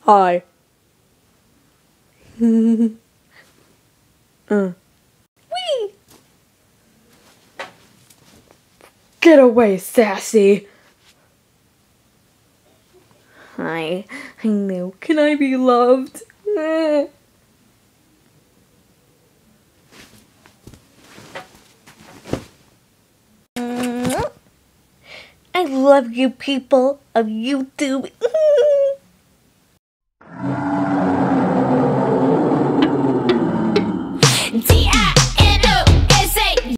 Hi. Wee! Get away, sassy! Hi, I know. Can I be loved? I love you people of YouTube.